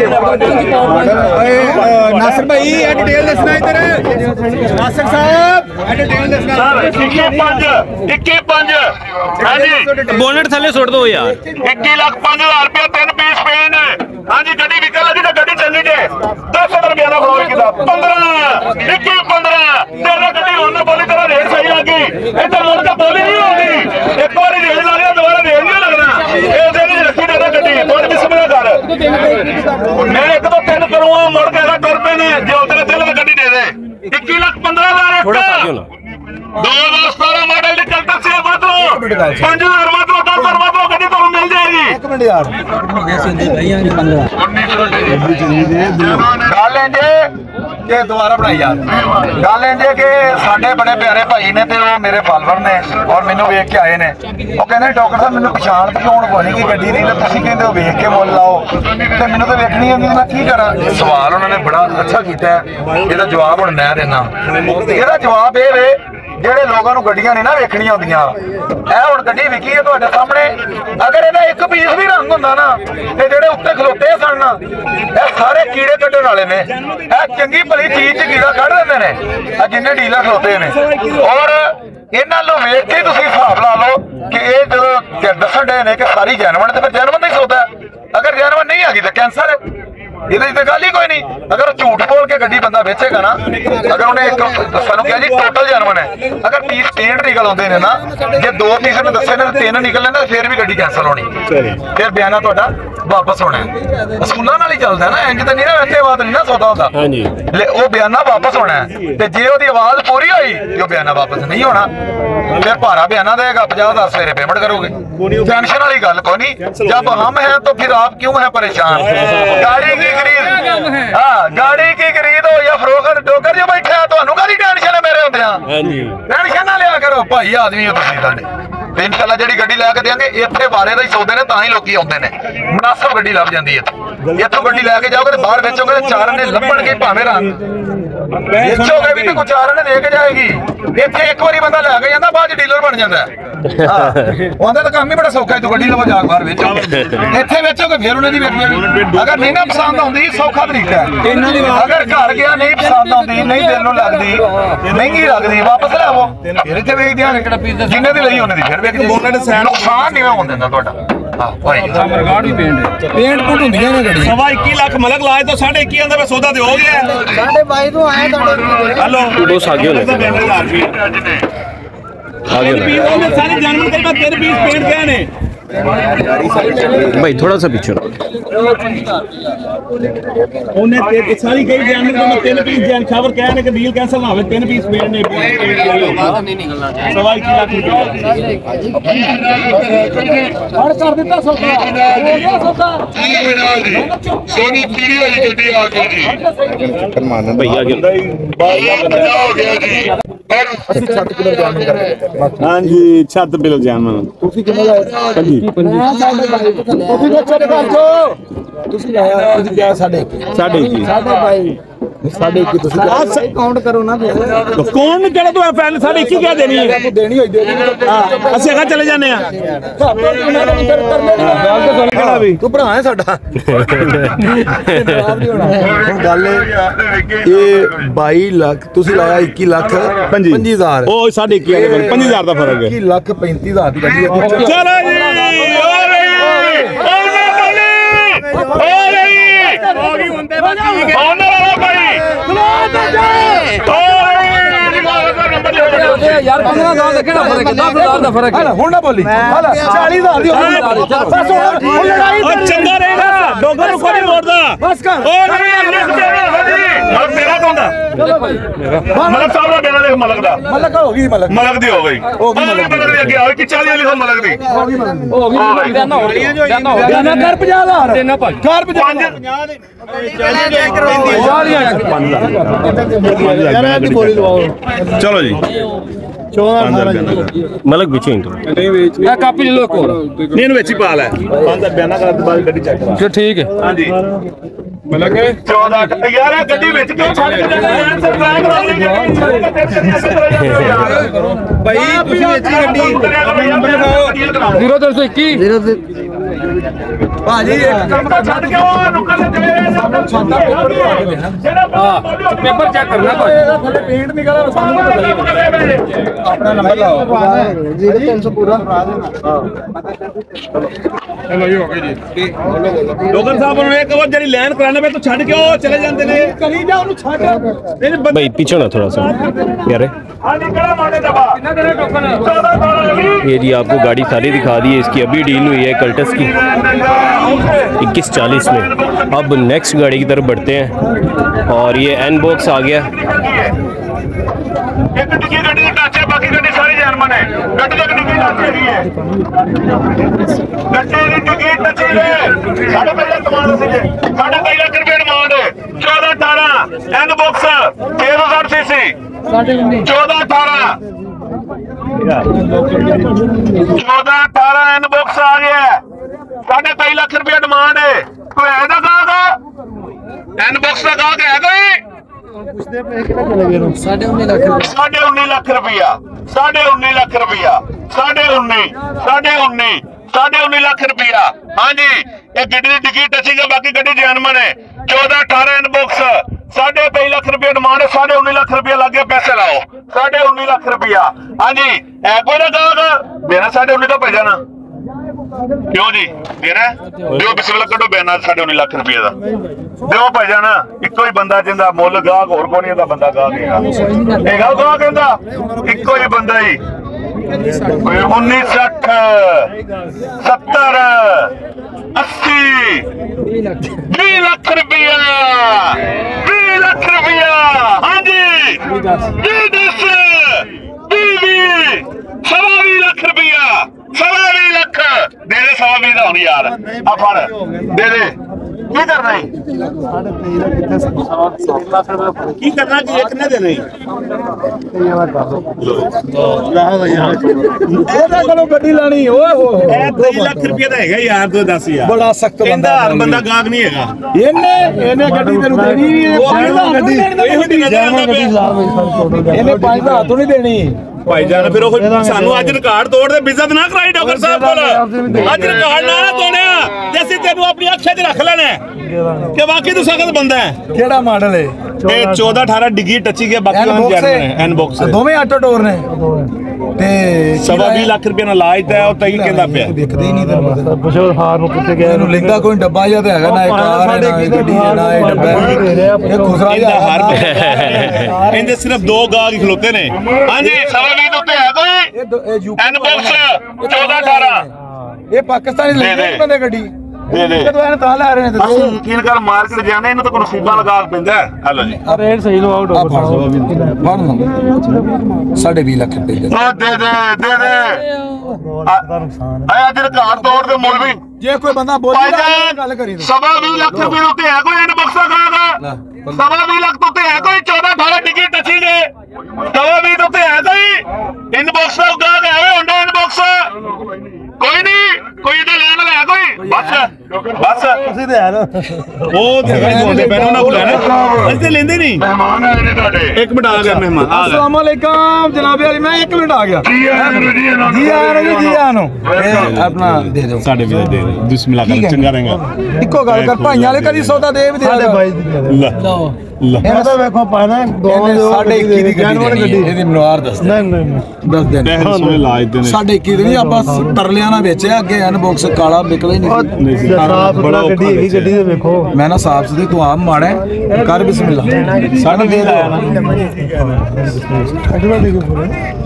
ਨਾਸਰ ਭਾਈ ਇਹ ਡਿਟੇਲ ਦੱਸਣਾ ਇੱਧਰ। ਨਾਸਰ ਸਾਹਿਬ ਇਹ ਡਿਟੇਲ ਦੱਸਣਾ। ਇੱਕੀ ਪੰਜ ਇੱਕੀ ਪੰਜ ਹਾਂਜੀ बोनेट थले सुट दो यार। ਇੱਕੀ ਲੱਖ ਪੰਜ ਹਜ਼ਾਰ ਰੁਪਏ ਤਿੰਨ ਪੀਸ ਪਏ ਨੇ ਹਾਂਜੀ। ਗੱਡੀ ਵਿਕਣ ਲੱਗੀ ਤਾਂ ਗੱਡੀ ਚੰਗੀ ਜੇ ਦਸ ਰੁਪਏ ਦਾ ਫਲੋਰ ਕਿਦਾ ਪੰਦਰਾਂ ਇੱਕੀ ਪੰਦਰਾਂ ਤੇਰਾ ਗੱਡੀ ਹੁਣ ਨਾ ਬੋਲੀ ਤੇਰਾ ਰੇਟ ਸਹੀ ਲੱਗੀ ਇਹ ਤਾਂ ਮੁੜ ਕੇ ਬੋਲੀ ਨਹੀਂ ਹੋਣੀ। ਇੱਕ ਵਾਰੀ ਰੇਟ ਲਾ ਲਿਆ ਦੁਬਾਰਾ ਰੇਟ ਨਹੀਂ ਲੱਗਣਾ। ਇਹ ਦਿਨ ਰੱਖੀ ਦੇ ਗੱਡੀ ਥੋੜੀ ਬਿਸਮਿਲ੍ਲਾ ਕਰ। ਮੈਂ ਇੱਕ ਤੋਂ ਤਿੰਨ ਕਰੂੰਗਾ ਮੁੜ ਕੇ ਤੁਰ ਪਏ ਨੇ ਜੇ ਉਤਰੇ ਦਿਲ ਵਿੱਚ ਗੱਡੀ ਦੇ ਦੇ। ਇੱਕੀ ਲੱਖ ਪੰਦਰਾਂ ਹਜ਼ਾਰ थोड़ा साथियों ना ਦੋ ਹਜ਼ਾਰ ਸਤਾਰਾਂ ਮਾਡਲ ਦੀ ਕਲਟਸ ਸੇ ਵਧੋ ਪੰਜ ਹਜ਼ਾਰ ਵਧੋ ਦਸ ਹਜ਼ਾਰ ਵਧੋ ਗੱਡੀ ਤੁਹਾਨੂੰ ਮਿਲ ਜਾਏਗੀ। ਇੱਕ ਮਿੰਟ ਯਾਰ ਗੱਲ ਇੰਜੇ ਕਿ ਦੁਬਾਰਾ ਬਣਾਈ ਯਾਰ। ਗੱਲ ਇੰਜੇ ਕਿ ਸਾਡੇ ਬੜੇ ਪਿਆਰੇ ਭਾਈ ਨੇ ਤੇ ਉਹ ਮੇਰੇ ਫਾਲੋਅਰ ਨੇ ਔਰ ਮੈਨੂੰ ਵੇਖ ਕੇ ਆਏ ਨੇ। ਉਹ ਕਹਿੰਦੇ ਡਾਕਟਰ ਸਾਹਿਬ ਮੈਨੂੰ ਪਛਾਣ ਦਿਖਾਉਣ ਕੋਈ ਨਹੀਂ ਗੱਡੀ ਦੀ, ਤੇ ਤੁਸੀਂ ਕਹਿੰਦੇ ਹੋ ਵੇਖ ਕੇ ਮੁੱਲ ਲਾਓ ਤੇ ਮੈਨੂੰ ਤਾਂ ਵੇਖਣੀ ਆਉਂਦੀ, ਮੈਂ ਕੀ ਕਰਾਂ। ਸਵਾਲ ਉਹਨਾਂ ਨੇ ਬੜਾ ਅੱਛਾ ਕੀਤਾ, ਇਹਦਾ ਜਵਾਬ ਹੁਣ ਮੈਂ ਦੇਣਾ। ਇਹਦਾ ਜਵਾਬ ਇਹ ਵੇ ਜਿਹੜੇ ਲੋਕਾਂ ਨੂੰ ਗੱਡੀਆਂ ਨਹੀਂ ਨਾ ਵੇਖਣੀਆਂ ਹੁੰਦੀਆਂ, ਇਹ ਹੁਣ ਗੱਡੀ ਵਿਕੀ ਹੈ ਤੁਹਾਡੇ ਸਾਹਮਣੇ। ਅਗਰ ਇਹਦਾ ਇੱਕ ਪੀਸ ਵੀ ਰੰਗ ਹੁੰਦਾ ਨਾ ਤੇ ਜਿਹੜੇ ਉੱਤੇ ਖਲੋਤੇ ਸਨ ਨਾ ਇਹ ਸਾਰੇ ਕੀੜੇ ਕੱਢਣ ਵਾਲੇ ਨੇ। ਇਹ ਚੰਗੀ ਭਲੀ ਚੀਜ਼ 'ਚ ਕੀੜਾ ਕੱਢ ਦਿੰਦੇ ਨੇ ਆ ਜਿੰਨੇ ਡੀਲਰ ਖਲੋਤੇ ਨੇ। ਔਰ ਇਹਨਾਂ ਨੂੰ ਵੇਖ ਕੇ ਤੁਸੀਂ ਹਿਸਾਬ ਲਾ ਲਓ ਕਿ ਇਹ ਜਦੋਂ ਦੱਸਣ ਦੇ ਨੇ ਕਿ ਸਾਰੀ ਜੈਨੂਅਨ ਤੇ ਫਿਰ ਜੈਨੂਅਨ ਨਹੀਂ ਸੌਦਾ। ਅਗਰ ਜੈਨੂਅਨ ਨਹੀਂ ਆ ਗਈ ਤਾਂ ਕੈਂਸਰ ਹੈ। ਇਹਦੀ ਤਾਂ ਗੱਲ ਹੀ ਕੋਈ ਨਹੀਂ। ਅਗਰ ਝੂਠ ਬੋਲ ਕੇ ਗੱਡੀ ਬੰਦਾ ਵੇਚੇਗਾ ਨਾ, ਅਗਰ ਉਹਨੇ ਇੱਕ ਸਾਨੂੰ ਕਿਹਾ ਜੀ ਟੋਟਲ ਜੈਨੂਅਨ ਹੈ, ਅਗਰ ਪੀਸ ਸਟੇਟ ਨਿਕਲ ਆਉਂਦੇ ਨੇ ਨਾ, ਜੇ ਦੋ ਪੀਸ ਨੇ ਦੱਸੇ ਨੇ ਤਿੰਨ ਨਿਕਲਣੇ ਨਾ ਫਿਰ ਵੀ ਗੱਡੀ ਕੈਂਸਲ ਹੋਣੀ, ਫਿਰ ਬਿਆਨਾ ਤੁਹਾਡਾ ਵਾਪਸ ਹੋਣਾ। ਅਸੂਲਾਂ ਨਾਲ ਹੀ ਚੱਲਦਾ ਨਾ, ਇੰਜ ਤਾਂ ਨਹੀਂ ਨਾ ਵੈਸੇ ਬਾਤ ਨਹੀਂ ਨਾ ਸੌਦਾ ਹੁੰਦਾ। ਹਾਂਜੀ ਉਹ ਬਿਆਨਾ ਵਾਪਸ ਹੋਣਾ ਤੇ ਜੇ ਉਹਦੀ ਆਵਾਜ਼ ਪੂਰੀ ਹੋਈ ਤੇ ਉਹ ਬਿਆਨਾ ਵਾਪਸ ਨਹੀਂ ਹੋਣਾ, ਫਿਰ ਭਾਰਾ ਬਿਆਨਾ ਦੇਗਾ ਪੰਜਾਹ ਹਜ਼ਾਰ ਸਵੇਰੇ पेमेंट करोगे। टेंशन वाली गल कोई नहीं। जब हम हैं तो फिर आप क्यों है परेशान। गाड़ी की खरीद हाँ गाड़ी की खरीद हो या फरोख्त डोगर जो बैठे है तो काहदी टेंशन है मेरे होंदे टेंशन ना लिया करो भाई आदमी हो तुसीं साडे। ਤੇ ਇਨਸ਼ਾਅੱਲਾ ਜਿਹੜੀ ਗੱਡੀ ਲੈ ਕੇ ਦੇਾਂਗੇ ਇੱਥੇ ਬਾਰੇ ਦਾ ਹੀ ਸੌਦੇ ਨੇ ਤਾਂ ਹੀ ਲੋਕੀ ਆਉਂਦੇ ਨੇ। ਮੁਨਾਸਬ ਗੱਡੀ ਲੱਭ ਜਾਂਦੀ ਹੈ ਇੱਥੋਂ ਗੱਡੀ ਲੈ ਕੇ ਜਾਓਗੇ ਤੇ ਬਾਹਰ ਵੇਚੋਗੇ ਚਾਰ ਨੇ ਲੱਭਣਗੇ ਭਾਵੇਂ ਰੰਗ ਵੇਚੋਗੇ ਵੀ ਤੇ ਕੁਝ ਚਾਰ ਨੇ ਦੇ ਕੇ ਜਾਏਗੀ। ਇੱਥੇ ਇੱਕ ਵਾਰੀ ਬੰਦਾ ਲੈ ਕੇ ਜਾਂਦਾ ਬਾਅਦ ਚ ਡੀਲਰ ਬਣ ਜਾਂਦਾ ਹਾਂ ਉਹਦਾ ਤਾਂ ਕੰਮ ਹੀ ਬੜਾ ਸੌਖਾ ਹੈ। ਤੂੰ ਗੱਡੀ ਲਵਾ ਜਾ ਬਾਹਰ ਵੇਚੋ ਇੱਥੇ ਵੇਚੋਗੇ ਫਿਰ ਉਹਨੇ ਦੀ ਵੇਖਣੀ। ਅਗਰ ਨਹੀਂ ਨਾ ਪਸੰਦ ਆਉਂਦੀ ਸੌਖਾ ਤਰੀਕਾ ਹੈ। ਅਗਰ ਘਰ ਗਿਆ ਨਹੀਂ ਪਸੰਦ ਆਉਂਦੀ ਨਹੀਂ ਦਿਲ ਨੂੰ ਲੱਗਦੀ ਮਹਿੰਗੀ ਲੱਗਦੀ ਵਾਪਸ ਲੈ ਆਵੋ ਫਿਰ ਇੱਥੇ ਵੇਚ ਦਿਆਂਗੇ। ਜਿੰਨੇ ਦੀ ਲਈ ਉਹਨੇ ਦੀ ਫਿਰ ਵੇਖ ਨੁਕਸਾਨ ਨਹੀਂ ਹੋਣ ਦਿੰਦਾ ਤੁਹਾਡਾ। ਮਰਗਾੜ ਵੀ ਪੇਂਟ ਪੇਂਟ ਪੁੱਟ ਹੁੰਦੀਆਂ ਨੇ ਗੱਡੀਆਂ सवा इक्की लाख मलक लाए तो साढ़े इक्की अंदर सौदा तो हो गया ਸਾਡੇ ਬਾਈ ਤੋਂ ਆਏ ਤੁਹਾਡੇ हेलो बस आगे होने आगे होने सारे जानवर कई बार तेरे पीस पेंट क्या ने भाई थोड़ा सा पीछे रहो। उन्हें ते सारी कई जानवर को मैं तीन पीस जान खबर क्या ने कि डील कैंसिल ना हो तीन पीस पेंट ने ਬਾਅਦ ਨਹੀਂ ਨਿਕਲਣਾ ਚਾਹੀਦਾ सवा इक्की लाख रुपया ਹੜ ਕਰ ਦਿੱਤਾ ਸੌਦਾ ਹੋ ਗਿਆ ਸੌਦਾ सोनी पीढ़ी वाली गड्डी आ गई जी भाई आगे होने। हो गया जी ਅਸੀਂ ਛੱਤ ਕਿਲੋ ਜਾਮਨ ਕਰਕੇ हाँ जी छत बिल जामन ਤੁਸੀਂ ਕਿੰਨੇ ਲਾਏ पंजी ਮੈਂ ਸਾਡੇ ਬਾਈ ਤੋਂ ਥੱਲੇ ਤੁਸੀਂ ਬੱਚੇ ਦੇ ਘਰ ਚੋ ਤੁਸੀਂ ਲਾਇਆ ਤੁਸੀਂ ਕਿਹਾ ਸਾਡੇ साढ़े इक्की ਸਾਡੇ ਬਾਈ ਸਾਡੇ ਕੀ ਤੁਸੀਂ ਕਾਊਂਟ ਕਰੋ ਨਾ ਫਿਰ कौन केड़ा तू पहले साढ़े इक्की क्या देनी है ਤੂੰ ਦੇਣੀ ਹੋਈ ਦੇ ਦੇ ਅਸੀਂ ਅਗਾ ਚਲੇ ਜਾਂਦੇ ਆ ਤੂੰ ਭਰਾ ਹੈ ਸਾਡਾ ਹੁਣ ਗੱਲ ਇਹ ਬਾਈ ਲੱਖ ਤੁਸੀਂ ਲਾਇਆ ਇੱਕੀ ਲੱਖ ਪੰਜੀ ਹਜ਼ਾਰ ਉਹ ਸਾਢੇ ਇੱਕੀ ਵਾਲੇ ਕੋਲ ਪੰਜ ਹਜ਼ਾਰ ਦਾ ਫਰਕ ਹੈ ਇੱਕੀ ਲੱਖ ਪੈਂਤੀ ਹਜ਼ਾਰ ਦੀ ਗੱਡੀ ਹੈ ਚਲੋ ਜੀ ਓਏ ਓਏ ਓਏ ਹੋਗੀ ਹੁੰਦੇ ਬਾਕੀ ਉਹਨਾਂ ਵਾਲਾ ਭਾਈ ਯਾਰ ਪੰਦਰਾਂ ਹਜ਼ਾਰ ਦਾ ਕਿਹੜਾ ਫਰਕ ਹੈ ਦਸ ਹਜ਼ਾਰ ਦਾ ਫਰਕ ਹੈ ਹੁਣ ਨਾ ਬੋਲੀ ਚਾਲੀ ਹਜ਼ਾਰ ਦੀ ਬਸ ਹੁਣ ਲੜਾਈ ਉਹ ਚੰਗਾ ਰਹੇਗਾ ਡੋਗਰ ਨੂੰ ਕੋਈ ਮੋੜਦਾ ਬਸ ਕਰ ਓ ਨਹੀਂ ਮਲਕ ਤੇਰਾ ਕੌਂਦਾ ਮਲਕ ਸਾਹਿਬ ਦਾ ਬੇੜਾ ਦੇਖ ਮਲਕ ਦਾ ਮਲਕ ਹੋ ਗਈ ਮਲਕ ਮਲਕ ਦੀ ਹੋ ਗਈ ਹੋ ਗਈ ਮਲਕ ਮਲਕ ਦੀ ਅੱਗੇ ਆਵੇ ਕਿ ਚਾਲੀ ਵਾਲੀ ਮਲਕ ਦੀ ਹੋ ਗਈ ਮਲਕ ਹੋ ਗਈ ਦੇਣਾ ਹੋ ਗਿਆ ਦੇਣਾ ਹੋ ਗਿਆ ਨਾ ਕਰ ਪੰਜਾਹ ਹਜ਼ਾਰ ਦੇਣਾ ਭਾਈ ਕਰ ਪੰਜਾਹ ਚਲੋ ਜੀ मलक पीछे इंटर ਇਹ ਕਾਪੀ ਲੈ ਲੋ ਕੋਲ ਨਹੀਂ ਇਹਨੂੰ ਵਿੱਚ ਹੀ ਪਾ ਲੈ ਪੰਜ ਦਾ ਬਿਆਨਾ ਕਰਨ ਤੋਂ ਬਾਅਦ ਗੱਡੀ ਚੈੱਕ ਕਰਾ ਫਿਰ ਠੀਕ ਹੈ ਹਾਂਜੀ ਮਲਕ ਚੌਦਾਂ ਯਾਰ ਇਹ ਗੱਡੀ ਵਿੱਚ ਕਿਉਂ ਛੱਡ ਕੇ ਜਾਂਦੇ ਯਾਰ ਸਰਕਾਰ ਕਰਾ ਲਈ ਭਾਈ ਤੁਸੀਂ ਵਿੱਚ ਹੀ ਗੱਡੀ ਨੰਬਰ ਲਗਾਓ ਜ਼ੀਰੋ ਤਿੰਨ ਸੌ ਇੱਕੀ ਭਾਜੀ ਇੱਕ ਕੰਮ ਤਾਂ ਛੱਡ ਕੇ ਉਹ ਨੁੱਕਰ ਤੇ ਚਲੇ ਗਏ ਸਭ ਨੂੰ ਛੱਡਦਾ ਪੇਪਰ ਲਵਾ ਕੇ ਦੇਣਾ ਹਾਂ ਪੇਪਰ ਚੈੱਕ ਕਰਨਾ ਭਾਈ ਥੱਲੇ ਪੇਂਟ ਨਿਕਲਿਆ ਸਾਨੂੰ ਆਪਣਾ ਨੰਬਰ ਲਾਓ ਜ਼ੀਰੋ ਤਿੰਨ ਸੌ ਪੂਰਾ ਡੋਗਰ ਸਾਹਿਬ ਨੂੰ ਇੱਕ ਵਾਰ ਜਿਹੜੀ ਲਾਈਨ ਕਰਾਣੇ ਪਏ ਤੂੰ ਛੱਡ ਕੇ ਉਹ ਚਲੇ ਜਾਂਦੇ ਨੇ ਕਰੀ ਜਾ ਉਹਨੂੰ ਛੱਡ ਨਹੀਂ ਬੰਦੇ भाई पीछे ना थोड़ा सा यार ਹਾਂਜੀ ਕਿਹੜਾ ਮਾਰਨੇ ਦਬਾ ਕਿੰਨਾ ਦੇਣਾ ਟੋਕਨ ये जी आपको गाड़ी सारी दिखा दी है। इसकी अभी डील हुई है कल्टस की इक्कीस चालीस में। अब नेक्स्ट गाड़ी की तरफ बढ़ते हैं और ये एन बॉक्स आ गया। ਇੱਕ ਟਿੱਕੀ ਗੱਡੀ ਦੀ ਟੱਚ ਹੈ ਬਾਕੀ ਗੱਡੀ ਸਾਰੀ ਜਾਨਮਨ ਹੈ ਗੱਡੀ ਦੀ ਟਿੱਕੀ ਟੱਚ ਹੈਗੀ ਹੈ ਗੱਡੀ ਦੀ ਟਿੱਕੀ ਟੱਚ ਹੈ ਸਾਡੇ ਪਹਿਲੇ ਕਮਾਂਡ ਸੀ ਸਾਡਾ ਢਾਈ ਲੱਖ ਰੁਪਏ ਡਿਮਾਂਡ ਚੌਦਾਂ ਅਠਾਰਾਂ ਐਨ ਬਾਕਸ ਛੇ ਸੌ ਸੱਠ ਸੀਸੀ ਚੌਦਾਂ ਅਠਾਰਾਂ ਚੌਦਾਂ ਅਠਾਰਾਂ ਐਨ ਬਾਕਸ ਆ ਗਿਆ ਸਾਡਾ ਢਾਈ ਲੱਖ ਰੁਪਏ ਡਿਮਾਂਡ ਹੈ ਕੋਈ ਹੈ ਨਾ ਗਾਹਕ ਐਨ ਬਾਕਸ ਦਾ ਗਾਹਕ ਹੈ ਕੋਈ ਸਾਢੇ ਉੱਨੀ ਲੱਖ साढ़े उन्नी लाख रुपया साढ़े उन्नी लाख रुपया साढ़े उन्नी साढ़े उन्नी साढ़े उन्नी लाख रुपया हाँ जी ये गड्डी की टिकट टचिंग है बाकी गड्डी जानमन है चौदह अठारह इनबॉक्स साढ़े तेई लाख रुपया डिमांड है साढ़े उन्नी लाख रुपया लगे पैसे लाओ साढ़े उन्नी लाख रुपया हाँ जी है कोई ना कहा देना साढ़े उन्नी तो पै जाना क्यों जी देना दियो बिस्मिल्लाह करो बयाना साढ़े उन्नी लाख रुपये का दियो पै जाना इको ही बंदा जिंदा मुल गाहक होर कोई नहीं बंदा गाहक हैगा गाहक कहता इको ही बंदा ही उन्नीस सठ सत्तर अस्सी बीस लाख रुपया बीस लाख रुपया हाँ जी बीस दस बीस सवा बीस लाख रुपया सवा बीस लाख दे दे सवा बीस का हूं यार आ फड़ दे दे की करना है की करना कि एक ने देना ਇਹਦੇ ਕੋਲੋਂ ਗੱਡੀ ਲੈਣੀ ਓਏ ਹੋ ਇਹ ਢਾਈ ਲੱਖ ਰੁਪਏ ਦਾ ਹੈਗਾ ਯਾਰ ਤੂੰ ਦੱਸ ਯਾਰ ਬੜਾ ਸਖਤ ਕਹਿੰਦਾ ਬੰਦਾ ਬੰਦਾ ਗਾਹਕ ਨਹੀਂ ਹੈਗਾ ਇਹਨੇ ਇਹਨੇ ਗੱਡੀ ਤੈਨੂੰ ਦੇਣੀ ਨਹੀਂ ਉਹ ਕਹਿੰਦਾ ਗੱਡੀ ਇਹੋ ਜਿਹੀ ਨਜ਼ਰ ਆਉਂਦਾ ਪਿਆ ਇਹਨੇ ਪੰਜ ਦਾ ਹੱਥੋਂ ਨਹੀਂ ਦੇਣੀ ਭਾਈ ਜਾਨ ਫਿਰ ਉਹ ਸਾਨੂੰ ਅੱਜ ਰਿਕਾਰਡ ਤੋੜਦੇ ਬਿਜ਼ਤ ਨਾ ਕਰਾਈ ਡਾਕਟਰ ਸਾਹਿਬ ਕੋਲ ਅੱਜ ਰਿਕਾਰਡ ਨਾ ਨਾ ਤੋੜਿਆ ਤੇ ਅਸੀਂ ਤੈਨੂੰ ਆਪਣੀ ਅੱਖਾਂ 'ਚ ਰੱਖ ਲੈਣਾ ਕਿ ਵਾਕਈ ਤੂੰ ਸਖਤ ਬੰਦਾ ਹੈ ਕਿਹੜਾ ਮਾਡਲ ਹੈ ਇਹ ਚੌਦਾਂ ਅਠਾਰਾਂ ਡਿੱਗੀ ਟੱਚੀ ਗਿਆ ਬਾਕੀ ਉਹਨਾਂ ਜਾਣਦੇ ਨੇ ਐਨ ਬਾਕਸ ਦੋਵੇਂ ਆਟੋ ਡੋਰ ਨੇ ਤੇ ਸਵਾ ਵੀਹ ਲੱਖ ਰੁਪਏ ਨਾਲ ਲਾਜ ਦਾ ਉਹ ਤਈ ਕਹਿੰਦਾ ਪਿਆ ਦੇਖਦੇ ਹੀ ਨਹੀਂ ਤੈਨੂੰ ਪਤਾ ਬਸ਼ੋਰ ਹਾਰ ਨੂੰ ਕਿੱਥੇ ਗਿਆ ਇਹਨੂੰ ਲੈਂਦਾ ਕੋਈ ਡੱਬਾ ਜਾਂ ਤੇ ਹੈਗਾ ਨਾ ਇਹ ਕਾਰ ਹੈ, ਨਾ ਇਹ ਗੱਡੀ ਹੈ, ਨਾ ਇਹ ਡੱਬਾ ਹੈ। ਇਹ ਖੁਸਰਾ ਇਹਦਾ ਜਿਹਾ ਹਰ ਇਹਦੇ ਸਿਰਫ ਦੋ ਗਾਹਕ ਹੀ ਖਲੋਤੇ ਨੇ। ਹਾਂਜੀ ਸਵਾ ਵੀਹ ਤੋਂ ਉੱਤੇ ਹੈ ਕੋਈ ਇਹ ਦੋ- ਇਹ ਯੂਪੀ ਐਨਬੌਕਸ ਚੌਦਾਂ ਅਠਾਰਾਂ ਇਹ ਪਾਕਿਸਤਾਨੀ ਦੇ ਦੇ। ਲੈਂਦੇ ਬੰਦੇ ਗੱਡੀ ਦੇ ਦੇ ਕਦੋਂ ਇਹਨੇ ਤਾਂ ਲੈ ਰਹੇ ਨੇ ਅਸੀਂ ਯਕੀਨ ਕਰ ਮਾਰਕੀਟ ਜਾਣੇ ਇਹਨੂੰ ਤਾਂ ਕੋਈ ਨਸੀਬਾਂ ਲਗਾ ਕੇ ਪੈਂਦਾ ਹੈ। ਹਲੋ ਜੀ ਰੇਟ ਸਹੀ ਲਵਾਓ ਡਾਕਟਰ ਸਾਹਿਬ ਫੜ ਸਾਢੇ ਵੀਹ ਲੱਖ ਰੁਪਏ ਦੇ ਉਹ ਦੇ ਦੇ ਦੇ ਦੇ ਆਇਆ ਤੇਰੇ ਘਰ ਤੋੜ ਦੇ ਮੁੱਲ ਵੀ ਜੇ ਕੋਈ ਬੰਦਾ ਬੋਲੀ ਤਾਂ ਗੱਲ ਕਰੀ ਤੂੰ ਸਵਾ ਵੀਹ ਲੱਖ ਰੁਪਏ ਉੱਤੇ ਹੈ ਕੋਈ ਇਨਬੌਕਸਾਂ ਖਾਗਾ ਸਵਾ ਵੀਹ ਲੱਖ ਤੋਂ ਉੱਤੇ ਹੈ ਕੋਈ ਚੌਦਾਂ ਅਠਾਰਾਂ ਡਿੱਗੀ ਟੱਚੀ ਦੇ ਸਵਾ ਵੀਹ ਤੋਂ ਉੱਤੇ ਹੈ ਕੋਈ ਇਨਬੌਕਸ ਦਾ ਗਾਹਕ ਹੈ ਹੁੰਦਾ ਇਨਬੌਕਸ ਕੋਈ ਨਹੀਂ ਕੋਈ ਇਹਦਾ ਲੈਣ ਵਾਲਾ ਹੈ ਕੋਈ ਬਸ ਬਸ ਤੁਸੀਂ ਤੇ ਯਾਰ ਉਹ ਤੇ ਬੋਲਦੇ ਪੈਣ ਉਹਨਾਂ ਕੋਲ ਲੈਣਾ ਅਸੀਂ ਤੇ ਲੈਂਦੇ ਨਹੀਂ ਮਹਿਮਾਨ ਆਏ ਨੇ ਤੁਹਾਡੇ ਇੱਕ ਮਿੰਟ ਆ ਗਿਆ ਮਹਿਮਾਨ ਆ ਗਿਆ अस्सलाम वालेकुम जनाब अली मैं एक मिनट आ गया ਜੀ ਆਇਆਂ ਨੂੰ ਜੀ ਆਇਆਂ ਨੂੰ जी आनो जी जी आनो ਇਹ ਆਪਣਾ ਦੇ ਦਿਓ ਸਾਡੇ ਵੀ ਦੇ ਦੇ ਬਿਸਮਿਲ੍ਲਾ ਕਰ ਚੰਗਾ ਰਹੇਗਾ ਇੱਕੋ ਗੱਲ ਕਰ ਭਾਈਆਂ ਵਾਲੇ ਕਦੀ ਸੌਦਾ ਦੇ ਵੀ ਦੇ ਸਾਡੇ ਬਾਈ ਦੀ ਲੈ ਲੈ ਇਹ ਤਾਂ ਵੇਖੋ ਪਾਣਾ ਦੋਵਾਂ ਦੇ ਸਾਡੇ ਇੱਕੀ ਦੀ ਗੱਡੀ ਗੱਡੀ ਇਹਦੀ ਮਨਵਾਰ ਦੱਸ ਨਹੀਂ ਨਹੀਂ ਦੱਸ ਦੇ ਪੈਸੇ ਸੋਨੇ ਲਾਜ ਦੇ ਨੇ ਸਾਡੇ ਇੱਕੀ ਦੀ ਨਹੀਂ ਆਪਾਂ ਤਰਲਿਆਂ ਨਾਲ ਵੇਚਿਆ ਅੱਗੇ ਅਨਬਾਕਸ ਕਾਲਾ ਵਿਕਲਾ ਹੀ ਨਹੀਂ ਨਹੀਂ ਸੀ ਸਾਫ ਬੜਾ ਬੜਾ ਔਖਾ ਗੱਡੀ ਹੈਗੀ ਗੱਡੀ ਤੇ ਵੇਖੋ ਮੈਂ ਨਾ ਸਾਫ ਸੁਥਰੀ ਤੂੰ ਆਪ ਮਾੜਾ ਹੈ, ਕਰ ਬਿਸਮਿਲ੍ਲਾ ਸਾਡੇ ਦੇ ਲਾਇਆ ਨਾ ਅਗਲਾ ਦੇਖੋ ਪੂਰਾ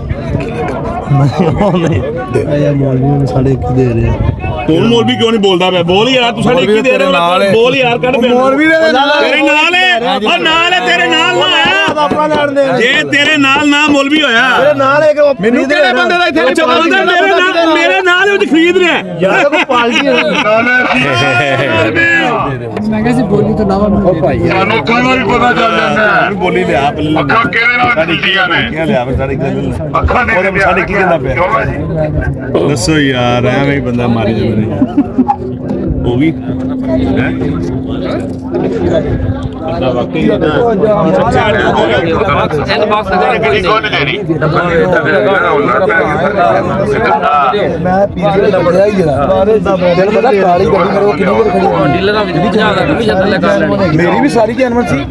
ਨਹੀਂ ਆਇਆ ਮੌਲਵੀ ਸਾਡੇ ਇੱਕ ਦੇ ਰਿਹਾ ਤੂੰ ਮੌਲਵੀ ਕਿਉਂ ਨਹੀਂ ਬੋਲਦਾ ਪਿਆ ਬੋਲ ਯਾਰ ਤੂੰ ਸਾਡੇ ਕੀ ਦੇ ਰਿਹਾ ਬੋਲ ਯਾਰ ਕੱਢ ਪਿਆ ਮੌਲਵੀ ਦੇ ਨਾਲ ਤੇਰੇ ਨਾਲ ਹੈ ਉਹ ਨਾਲ ਹੈ ਤੇਰੇ ਨਾਲ ਨਾ ਆਇਆ ਆਪਾਂ ਲੈਣ ਦੇ ਜੇ ਤੇਰੇ ਨਾਲ ਨਾ ਮੌਲਵੀ ਹੋਇਆ ਨਾਲ ਇੱਕ ਮੈਨੂੰ ਕਿਹੜੇ ਬੰਦੇ ਦਾ ਇੱਥੇ ਅੱਛਾ ਬੰਦਾ ਮੇਰੇ ਨਾਲ ਮੇਰੇ ਨਾਲ ਉਹ ਖਰੀਦ ਰਿਹਾ ਯਾਰ ਕੋ ਪਾਲਟੀ ਹੈ ਮੈਂ ਕਿਹਾ ਸੀ ਬੋਲੀ ਤਾਂ ਨਾਵਾ ਉਹ ਭਾਈ ਸਾਨੂੰ ਅੱਖਾਂ ਨਾਲ ਵੀ ਪਤਾ ਚੱਲ ਜਾਂਦਾ ਬੋਲੀ ਲਿਆ ਅੱਖਾਂ ਕਿਹਦੇ ਨਾਲ ਖੁੱਲਦੀਆਂ ਨੇ ਕੀ ਲਿਆ ਫਿਰ ਸਾਡੇ ਗੱਲ ਅੱਖਾਂ ਦੇ ਉਹਦੇ ਸਾਡੇ ਕੀ ਕਹਿੰਦਾ ਪਿਆ ਦੱਸੋ ਯਾਰ ਐਵੇਂ ਹੀ ਬੰਦਾ ਮਾਰੀ ਜਾਂਦਾ ਹੋ ਗਈ ਅੱਲਾ ਵਾਕਈ ਨਾ ਇਨਬਾਕਸ ਦੇ ਗੱਡੀ ਕੋਲ ਦੇਣੀ ਮੈਂ ਪੀਰ ਦਾ ਬੜਿਆ ਹੀ ਜਰਾ ਤੈਨੂੰ ਪਤਾ ਕਾਲੀ ਗੱਡੀ ਮੇਰੇ ਕੋਲ ਕਿੰਨੀ ਵਾਰ ਖੜੀ ਹੈ ਡੀਲਰ ਦਾ ਵੀ ਪੰਜਾਹ ਦਾ ਵੀ ਛੱਡ ਲੈ ਕਰ ਲੈਣੀ ਮੇਰੀ ਵੀ ਸਾਰੀ ਜਨਮਨ ਸੀ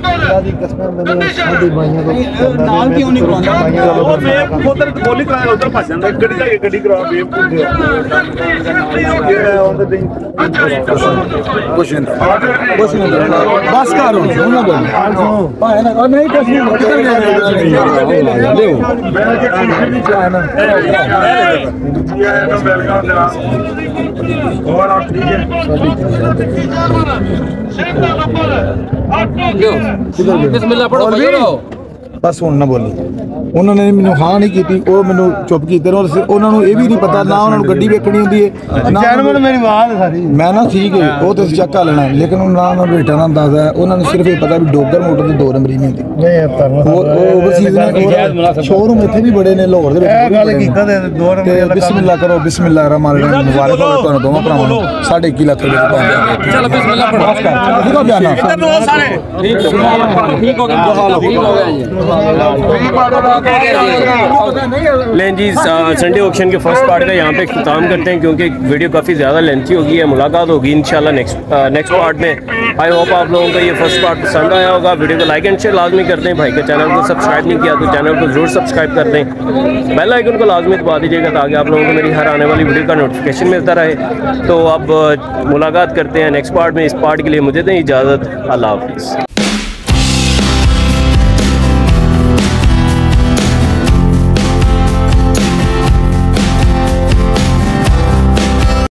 ਨਾਲ ਕਿਉਂ ਨਹੀਂ ਕਰਾਉਂਦਾ ਉਹ ਮੈਂ ਉਧਰ ਗੋਲੀ ਕਰਾਇਆ ਉਧਰ ਭੱਜ ਜਾਂਦਾ ਗੱਡੀ ਦਾ ਗੱਡੀ ਕਰਾ ਬੇਵਕੂਫ ਦੇ ਕੁਛ ਨਹੀਂ ਕੁਛ ਨਹੀਂ ਬਸ ਕਰ ਉਹਨਾਂ ਬੋਲ ਭਾਏ ਨਾ ਨਹੀਂ ਕੁਛ ਨਹੀਂ ਲਿਓ ਮੈਂ ਕਿ ਕੁਝ ਨਹੀਂ ਚਾਹਨਾ ਜੀ ਆਇਆ ਤਾਂ ਵੈਲਕਮ ਜਨਾਬ ਹੋਰ ਆਪ ਠੀਕ ਹੈ ਬਿਸਮਿਲ੍ਲਾ ਪੜੋ ਭਾਈਓ ਬਸ ਹੁਣ ਨਾ ਬੋਲੀ ਉਹਨਾਂ ਨੇ ਮੈਨੂੰ ਹਾਂ ਨਹੀਂ ਕੀਤੀ ਉਹ ਮੈਨੂੰ ਚੁੱਪ ਕੀਤੇ ਨੇ ਉਹਨਾਂ ਨੂੰ ਇਹ ਵੀ ਨਹੀਂ ਪਤਾ ਨਾ ਉਹਨਾਂ ਨੂੰ ਗੱਡੀ ਵੇਖਣੀ ਹੁੰਦੀ ਹੈ ਨਾ ਜਨਮਨ ਮੇਰੀ ਬਾਤ ਹੈ ਸਾਰੀ ਮੈਂ ਨਾ ਠੀਕ ਹੈ ਉਹ ਤੇ ਚੱਕਾ ਲੈਣਾ ਲੇਕਿਨ ਉਹ ਨਾ ਉਹਨਾਂ ਨੂੰ ਰੇਟਾਂ ਦਾ ਅੰਦਾਜ਼ਾ ਹੈ ਉਹਨਾਂ ਨੂੰ ਸਿਰਫ ਇਹ ਪਤਾ ਵੀ ਡੋਗਰ ਮੋਟਰ ਦੇ ਦੋ ਨੰਬਰੀ ਨਹੀਂ ਹੁੰਦੀ ਨਹੀਂ ਆਪਾਂ ਉਹ ਓਵਰਸੀਜ਼ ਨੇ ਸ਼ੋਰੂਮ ਇੱਥੇ ਵੀ ਬੜੇ ਨੇ ਲਾਹੌਰ ਦੇ ਵਿੱਚ ਇਹ ਗੱਲ ਕੀਤਾ ਤੇ ਦੋ ਤੇ ਨੰਬਰ ਬਿਸਮਿਲ੍ਲਾ ਕਰੋ ਬਿਸਮਿਲ੍ਲਾ ਰਹਿਮਾਨ ਰਹੀਮ ਮੁਬਾਰਕ ਹੋਵੇ ਤੁਹਾਨੂੰ ਦੋਵਾਂ ਭਰਾਵਾਂ ਨੂੰ ਸਾਢੇ ਇੱਕੀ ਲੱਖ ਰੁਪਏ ਦੀ ਪਾਉਂਦੇ ਚਲੋ ਬਿਸਮਿਲ੍ਲਾ ਪੜੋ ਦੇਖੋ ਬਿਆਨਾ ਸਾਰੇ ਠੀਕ ਹੋ ਗਿਆ ਠੀਕ ਹੋ ਗਿਆ जी लें जी संडे ऑक्शन के फर्स्ट पार्ट का यहाँ पे इख्तिताम करते हैं क्योंकि वीडियो काफ़ी ज़्यादा लेंथी होगी है मुलाकात होगी इंशाल्लाह नेक्स्ट नेक्स्ट पार्ट में। आई होप आप लोगों को ये फर्स्ट पार्ट पसंद आया होगा। वीडियो को लाइक एंड शेयर लाजमी कर दें। भाई के चैनल को सब्सक्राइब नहीं किया तो चैनल को ज़रूर सब्सक्राइब कर दें। बेल आइकन को लाजमी दबा दीजिएगा ताकि आप लोगों को मेरी हर आने वाली वीडियो का नोटिफिकेशन मिलता रहे। तो अब मुलाकात करते हैं नेक्स्ट पार्ट में। इस पार्ट के लिए मुझे दें इजाज़त। अल्लाह हाफिज़।